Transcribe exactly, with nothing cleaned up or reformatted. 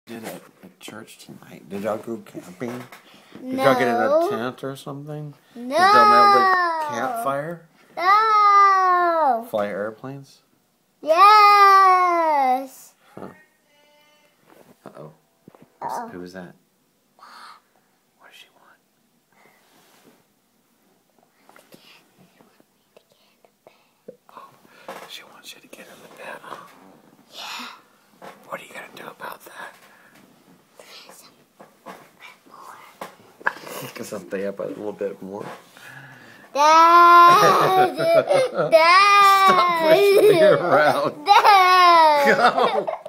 Did it at church tonight? Did y'all go camping? Did No. y'all get in a tent or something? No. Did y'all have like campfire? No. Fly airplanes? Yes. Huh. Uh oh. Uh-oh. Who was that? What does she want? Oh, she wants you to get in the bed, huh? Yeah. What are you gonna do about that? Because I'll stay up a little bit more. Dad! Dad! Stop pushing me around. Dad! Go!